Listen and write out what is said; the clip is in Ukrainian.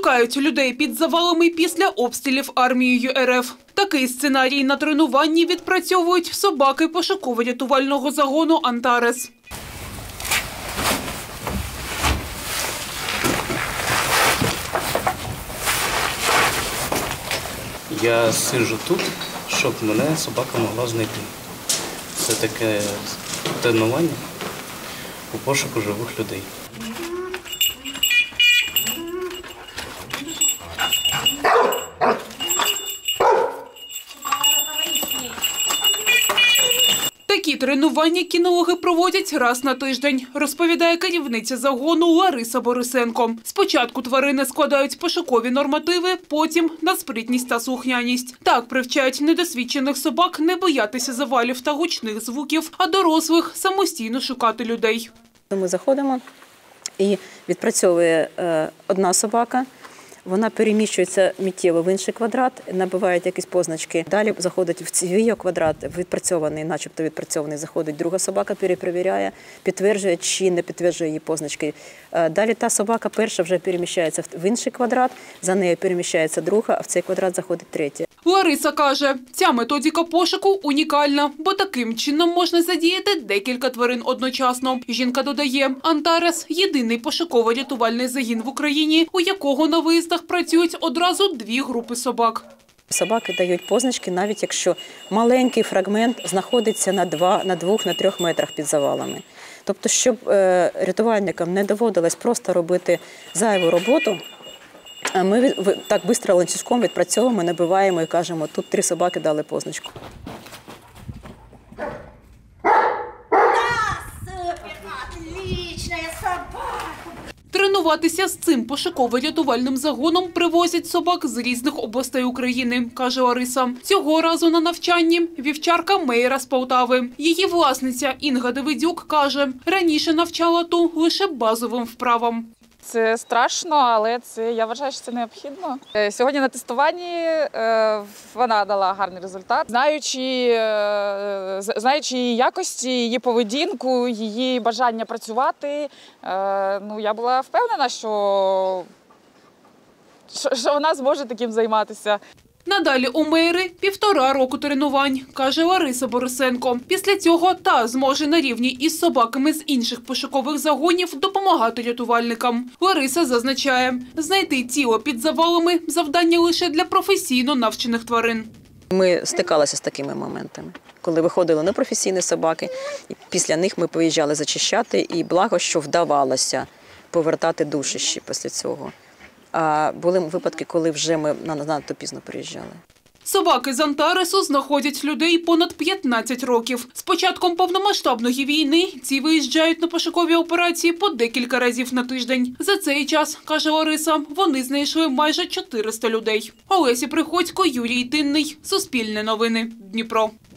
Шукають людей під завалами після обстрілів армією РФ. Такий сценарій на тренуванні відпрацьовують собаки пошуково-рятувального загону «Антарес». Я сиджу тут, щоб мене собака могла знайти. Це таке тренування у пошуку живих людей. Такі тренування кінологи проводять раз на тиждень, розповідає керівниця загону Лариса Борисенко. Спочатку тварини складають пошукові нормативи, потім – на спритність та слухняність. Так привчають недосвідчених собак не боятися завалів та гучних звуків, а дорослих – самостійно шукати людей. Ми заходимо і відпрацьовує одна собака. Вона переміщується миттєво в інший квадрат, набиває якісь позначки. Далі заходить в свій квадрат, відпрацьований, начебто відпрацьований, заходить друга собака, перепровіряє, підтверджує чи не підтверджує її позначки. Далі та собака перша вже переміщається в інший квадрат, за нею переміщається друга, а в цей квадрат заходить третя. Лариса каже, ця методика пошуку унікальна, бо таким чином можна задіяти декілька тварин одночасно. Жінка додає, «Антарес» – єдиний пошуково-рятувальний загін в Україні, у якого на виїздах працюють одразу 2 групи собак. Собаки дають позначки, навіть якщо маленький фрагмент знаходиться на 2-3 метрах під завалами. Тобто, щоб рятувальникам не доводилось просто робити зайву роботу, ми так швидко ланцюжком відпрацьовуємо, набиваємо і кажемо, тут 3 собаки дали позначку. Тренуватися з цим пошуково-рятувальним загоном привозять собак з різних областей України, каже Лариса. Цього разу на навчанні вівчарка Мейра з Полтави. Її власниця Інга Давидюк каже, раніше навчала ту лише базовим вправам. Це страшно, але я вважаю, що це необхідно. Сьогодні на тестуванні вона дала гарний результат. Знаючи її якості, її поведінку, її бажання працювати, я була впевнена, що вона зможе таким займатися. Надалі у Мейри 1,5 року тренувань, каже Лариса Борисенко. Після цього та зможе на рівні із собаками з інших пошукових загонів допомагати рятувальникам. Лариса зазначає, знайти тіло під завалами – завдання лише для професійно навчених тварин. Ми стикалися з такими моментами, коли виходили непрофесійні собаки, і після них ми поїжджали зачищати, і благо, що вдавалося повертати душищі після цього. А були випадки, коли вже ми надто пізно приїжджали. Собаки з «Антаресу» знаходять людей понад 15 років. З початком повномасштабної війни ці виїжджають на пошукові операції по декілька разів на тиждень. За цей час, каже Лариса, вони знайшли майже 400 людей. Олеся Приходько, Юрій Тинний. Суспільне новини. Дніпро.